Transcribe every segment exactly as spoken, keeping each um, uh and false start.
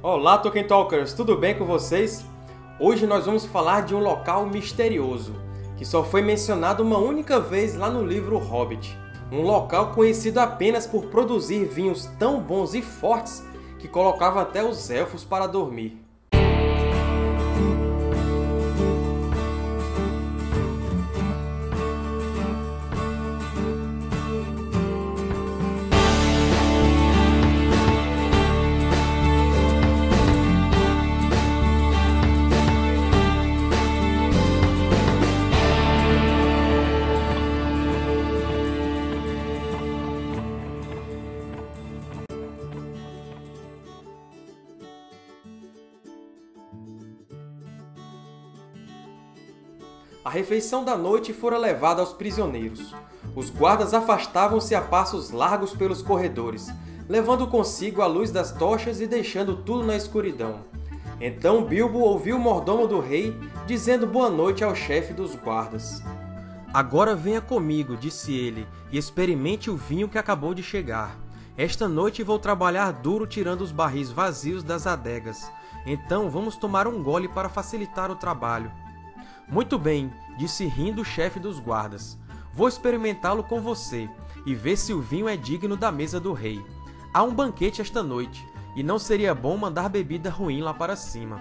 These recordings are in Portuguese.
Olá, Tolkien Talkers! Tudo bem com vocês? Hoje nós vamos falar de um local misterioso, que só foi mencionado uma única vez lá no livro O Hobbit. Um local conhecido apenas por produzir vinhos tão bons e fortes que colocava até os elfos para dormir. A refeição da noite fora levada aos prisioneiros. Os guardas afastavam-se a passos largos pelos corredores, levando consigo a luz das tochas e deixando tudo na escuridão. Então Bilbo ouviu o mordomo do rei dizendo boa noite ao chefe dos guardas. "Agora venha comigo", disse ele, "e experimente o vinho que acabou de chegar. Esta noite vou trabalhar duro tirando os barris vazios das adegas. Então vamos tomar um gole para facilitar o trabalho." "Muito bem", disse rindo o chefe dos guardas. "Vou experimentá-lo com você, e ver se o vinho é digno da mesa do rei. Há um banquete esta noite, e não seria bom mandar bebida ruim lá para cima."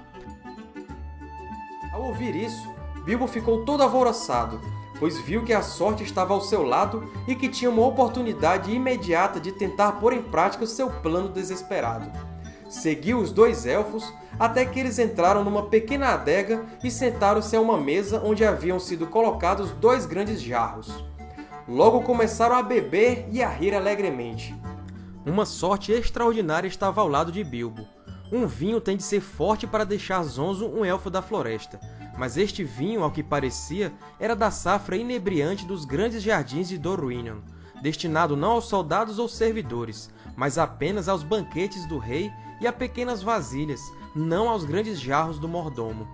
Ao ouvir isso, Bilbo ficou todo alvoroçado, pois viu que a sorte estava ao seu lado e que tinha uma oportunidade imediata de tentar pôr em prática o seu plano desesperado. Seguiu os dois elfos até que eles entraram numa pequena adega e sentaram-se a uma mesa onde haviam sido colocados dois grandes jarros. Logo começaram a beber e a rir alegremente. Uma sorte extraordinária estava ao lado de Bilbo. Um vinho tem de ser forte para deixar zonzo um elfo da floresta, mas este vinho, ao que parecia, era da safra inebriante dos grandes jardins de Dorwinion, destinado não aos soldados ou servidores, mas apenas aos banquetes do rei e a pequenas vasilhas, não aos grandes jarros do mordomo.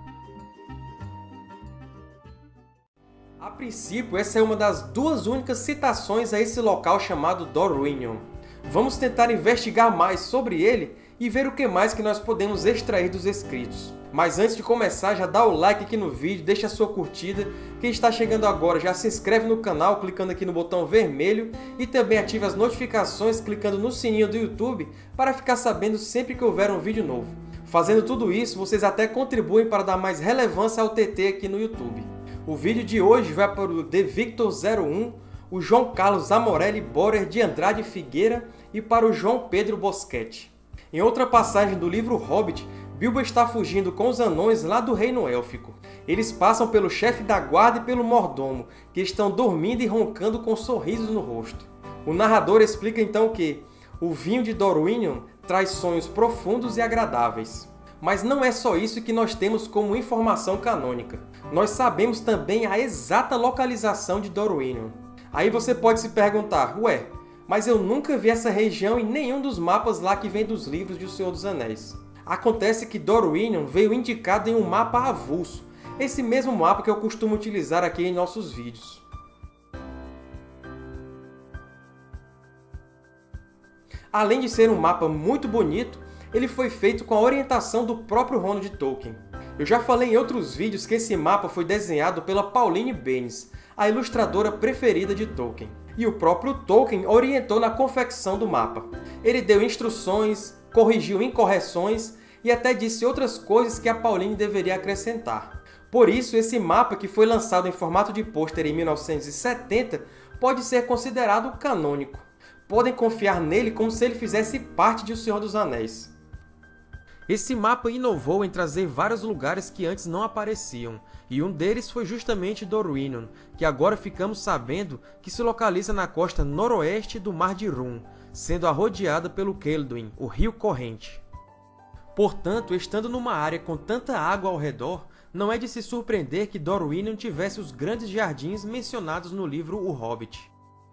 A princípio, essa é uma das duas únicas citações a esse local chamado Dorwinion. Vamos tentar investigar mais sobre ele e ver o que mais que nós podemos extrair dos escritos. Mas antes de começar, já dá o like aqui no vídeo, deixa a sua curtida. Quem está chegando agora já se inscreve no canal clicando aqui no botão vermelho e também ative as notificações clicando no sininho do YouTube para ficar sabendo sempre que houver um vídeo novo. Fazendo tudo isso, vocês até contribuem para dar mais relevância ao T T aqui no YouTube. O vídeo de hoje vai para o The Victor zero um, o João Carlos Amorelli Borer de Andrade Figueira e para o João Pedro Boschetti. Em outra passagem do livro Hobbit, Bilbo está fugindo com os anões lá do Reino Élfico. Eles passam pelo chefe da guarda e pelo mordomo, que estão dormindo e roncando com sorrisos no rosto. O narrador explica então que o vinho de Dorwinion traz sonhos profundos e agradáveis. Mas não é só isso que nós temos como informação canônica. Nós sabemos também a exata localização de Dorwinion. Aí você pode se perguntar, ué, mas eu nunca vi essa região em nenhum dos mapas lá que vem dos livros de O Senhor dos Anéis. Acontece que Dorwinion veio indicado em um mapa avulso, esse mesmo mapa que eu costumo utilizar aqui em nossos vídeos. Além de ser um mapa muito bonito, ele foi feito com a orientação do próprio Ronald Tolkien. Eu já falei em outros vídeos que esse mapa foi desenhado pela Pauline Baynes, a ilustradora preferida de Tolkien. E o próprio Tolkien orientou na confecção do mapa. Ele deu instruções, corrigiu incorreções e até disse outras coisas que a Pauline deveria acrescentar. Por isso, esse mapa, que foi lançado em formato de pôster em mil novecentos e setenta, pode ser considerado canônico. Podem confiar nele como se ele fizesse parte de O Senhor dos Anéis. Esse mapa inovou em trazer vários lugares que antes não apareciam, e um deles foi justamente Dorwinion, que agora ficamos sabendo que se localiza na costa noroeste do Mar de Rum, sendo arrodeada pelo Celduin, o rio corrente. Portanto, estando numa área com tanta água ao redor, não é de se surpreender que Dorwinion tivesse os grandes jardins mencionados no livro O Hobbit.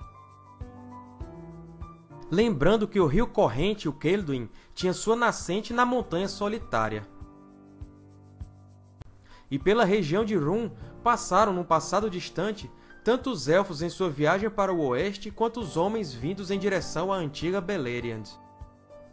Lembrando que o rio corrente, o Celduin, tinha sua nascente na Montanha Solitária. E pela região de Rum passaram, num passado distante, tanto os elfos em sua viagem para o oeste, quanto os homens vindos em direção à antiga Beleriand.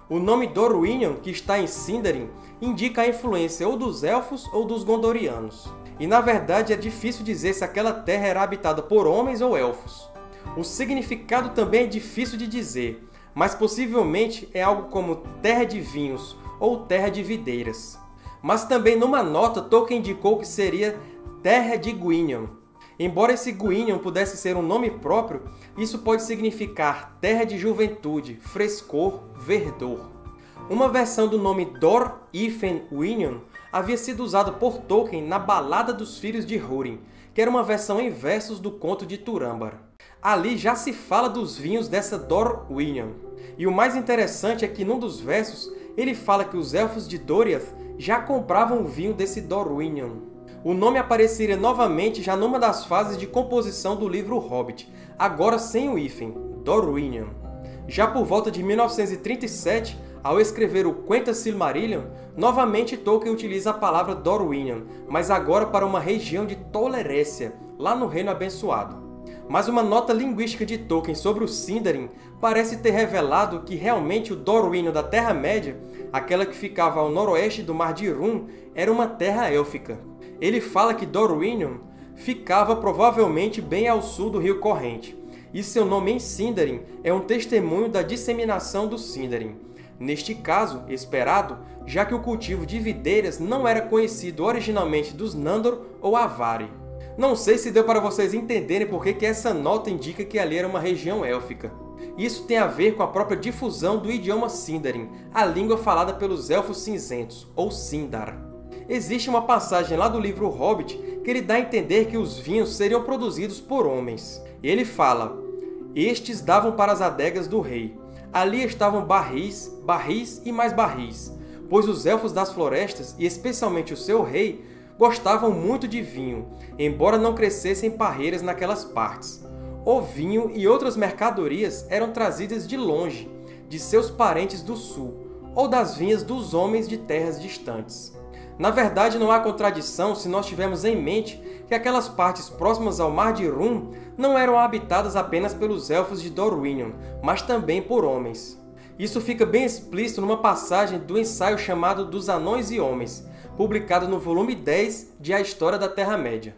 O nome Dorwinion, que está em Sindarin, indica a influência ou dos Elfos ou dos Gondorianos. E na verdade é difícil dizer se aquela terra era habitada por homens ou Elfos. O significado também é difícil de dizer, mas possivelmente é algo como terra de vinhos ou terra de videiras. Mas também numa nota Tolkien indicou que seria terra de Gwinion. Embora esse Gwinion pudesse ser um nome próprio, isso pode significar terra de juventude, frescor, verdor. Uma versão do nome Dor-Ifen-Winion havia sido usada por Tolkien na Balada dos Filhos de Húrin, que era uma versão em versos do conto de Turambar. Ali já se fala dos vinhos dessa Dorwinion. E o mais interessante é que num dos versos ele fala que os Elfos de Doriath já compravam o vinho desse Dorwinion. O nome apareceria novamente já numa das fases de composição do livro O Hobbit, agora sem o hífen, Dorwinion. Já por volta de mil novecentos e trinta e sete, ao escrever o Quenta Silmarillion, novamente Tolkien utiliza a palavra Dorwinion, mas agora para uma região de Tolerécia, lá no Reino Abençoado. Mas uma nota linguística de Tolkien sobre o Sindarin parece ter revelado que realmente o Dorwinion da Terra-média, aquela que ficava ao noroeste do Mar de Irún, era uma terra élfica. Ele fala que Dorwinion ficava provavelmente bem ao sul do Rio Corrente, e seu nome em Sindarin é um testemunho da disseminação do Sindarin. Neste caso, esperado, já que o cultivo de videiras não era conhecido originalmente dos Nandor ou Avari. Não sei se deu para vocês entenderem por que essa nota indica que ali era uma região élfica. Isso tem a ver com a própria difusão do idioma Sindarin, a língua falada pelos Elfos Cinzentos, ou Sindar. Existe uma passagem lá do livro O Hobbit que ele dá a entender que os vinhos seriam produzidos por homens. Ele fala: estes davam para as adegas do rei. Ali estavam barris, barris e mais barris, pois os Elfos das Florestas, e especialmente o seu rei, gostavam muito de vinho, embora não crescessem parreiras naquelas partes. O vinho e outras mercadorias eram trazidas de longe, de seus parentes do sul, ou das vinhas dos homens de terras distantes. Na verdade, não há contradição se nós tivermos em mente que aquelas partes próximas ao Mar de Irún não eram habitadas apenas pelos Elfos de Dorwinion, mas também por homens. Isso fica bem explícito numa passagem do ensaio chamado Dos Anões e Homens, publicado no volume dez de A História da Terra-média.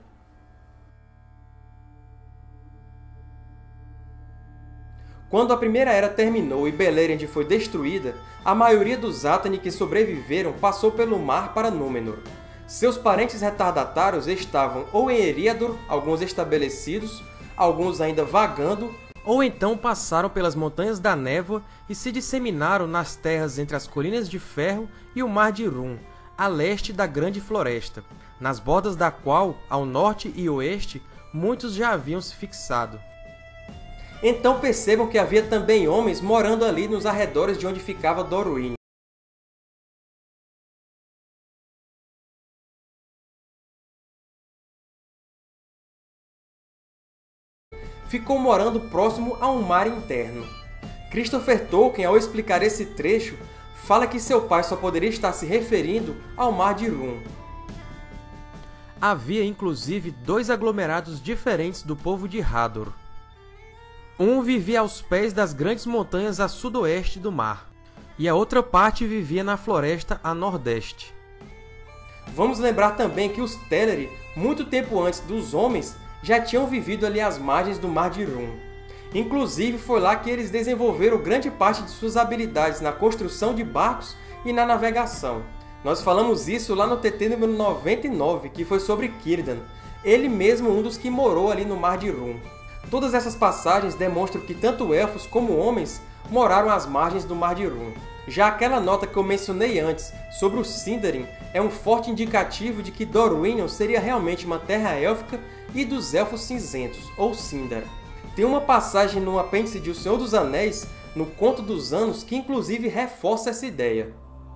Quando a Primeira Era terminou e Beleriand foi destruída, a maioria dos Atani que sobreviveram passou pelo mar para Númenor. Seus parentes retardatários estavam ou em Eriador, alguns estabelecidos, alguns ainda vagando, ou então passaram pelas Montanhas da Névoa e se disseminaram nas terras entre as Colinas de Ferro e o Mar de Irún, a leste da Grande Floresta, nas bordas da qual, ao norte e oeste, muitos já haviam se fixado. Então percebam que havia também homens morando ali nos arredores de onde ficava Dorwinion. Ficou morando próximo a um mar interno. Christopher Tolkien, ao explicar esse trecho, fala que seu pai só poderia estar se referindo ao Mar de Irún. Havia inclusive dois aglomerados diferentes do povo de Hador. Um vivia aos pés das grandes montanhas a sudoeste do mar, e a outra parte vivia na floresta a nordeste. Vamos lembrar também que os Teleri, muito tempo antes dos homens, já tinham vivido ali às margens do Mar de Irún. Inclusive, foi lá que eles desenvolveram grande parte de suas habilidades na construção de barcos e na navegação. Nós falamos isso lá no T T número noventa e nove, que foi sobre Círdan, ele mesmo um dos que morou ali no Mar de Irún. Todas essas passagens demonstram que tanto elfos como homens moraram às margens do Mar de Irún. Já aquela nota que eu mencionei antes sobre o Sindarin é um forte indicativo de que Dorwinion seria realmente uma terra élfica e dos Elfos Cinzentos, ou Sindar. Tem uma passagem no apêndice de O Senhor dos Anéis, no Conto dos Anos, que inclusive reforça essa ideia.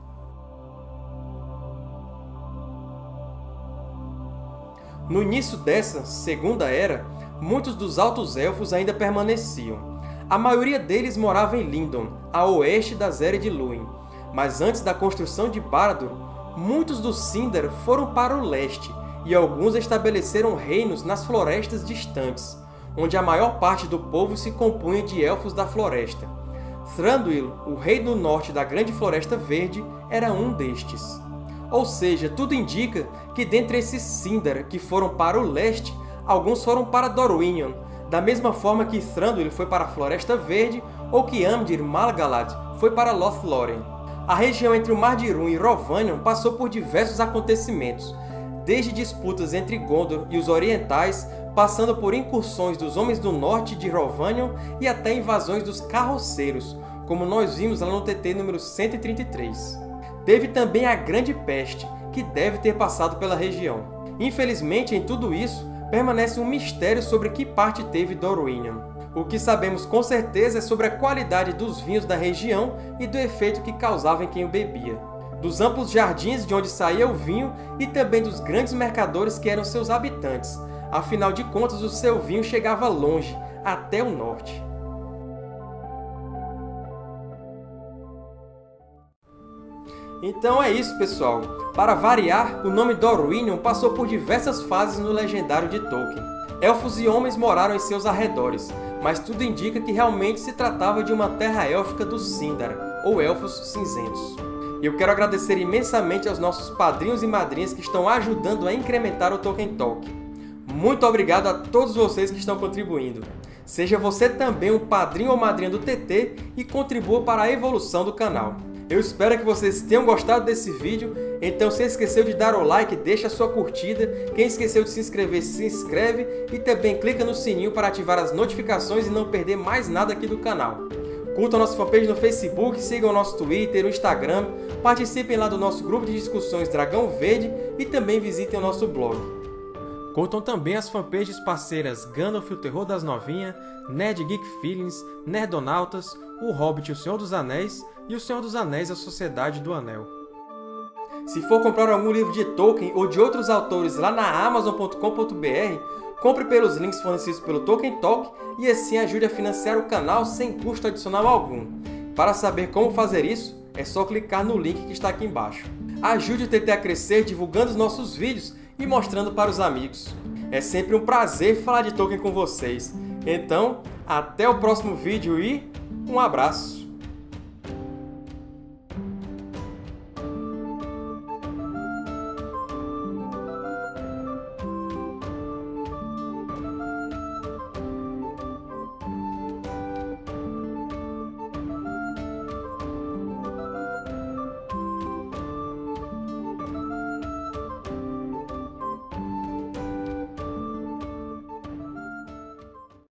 No início dessa Segunda Era, muitos dos Altos Elfos ainda permaneciam. A maioria deles morava em Lindon, a oeste das Ered Luin, mas antes da construção de Barad-dûr, muitos dos Sindar foram para o leste, e alguns estabeleceram reinos nas florestas distantes, onde a maior parte do povo se compunha de Elfos da Floresta. Thranduil, o rei do norte da Grande Floresta Verde, era um destes. Ou seja, tudo indica que dentre esses Sindar que foram para o leste, alguns foram para Dorwinion, da mesma forma que Thranduil foi para a Floresta Verde ou que Amdir Malgalad foi para Lothlórien. A região entre o Mar de Húrin e Rhovanion passou por diversos acontecimentos, desde disputas entre Gondor e os Orientais, passando por incursões dos Homens do Norte de Rhovanion e até invasões dos Carroceiros, como nós vimos lá no T T número cento e trinta e três. Teve também a Grande Peste, que deve ter passado pela região. Infelizmente, em tudo isso, permanece um mistério sobre que parte teve Dorwinion. O que sabemos com certeza é sobre a qualidade dos vinhos da região e do efeito que causava em quem o bebia, dos amplos jardins de onde saía o vinho e também dos grandes mercadores que eram seus habitantes. Afinal de contas, o seu vinho chegava longe, até o norte. Então é isso, pessoal. Para variar, o nome Dorwinion passou por diversas fases no legendário de Tolkien. Elfos e homens moraram em seus arredores, mas tudo indica que realmente se tratava de uma terra élfica dos Sindar, ou Elfos Cinzentos. E eu quero agradecer imensamente aos nossos padrinhos e madrinhas que estão ajudando a incrementar o Tolkien Talk. Muito obrigado a todos vocês que estão contribuindo. Seja você também um padrinho ou madrinha do T T e contribua para a evolução do canal. Eu espero que vocês tenham gostado desse vídeo, então se esqueceu de dar o like, deixa a sua curtida, quem esqueceu de se inscrever, se inscreve e também clica no sininho para ativar as notificações e não perder mais nada aqui do canal. Curtam nossa fanpage no Facebook, sigam o nosso Twitter, o Instagram, participem lá do nosso grupo de discussões Dragão Verde e também visitem o nosso blog. Curtam também as fanpages parceiras Gandalf, o Terror das Novinhas, Nerd Geek Feelings, Nerdonautas, O Hobbit, o Senhor dos Anéis e O Senhor dos Anéis, a Sociedade do Anel. Se for comprar algum livro de Tolkien ou de outros autores lá na amazon ponto com ponto br, compre pelos links fornecidos pelo Tolkien Talk e assim ajude a financiar o canal sem custo adicional algum. Para saber como fazer isso, é só clicar no link que está aqui embaixo. Ajude o T T a crescer divulgando os nossos vídeos e mostrando para os amigos. É sempre um prazer falar de Tolkien com vocês. Então, até o próximo vídeo e um abraço!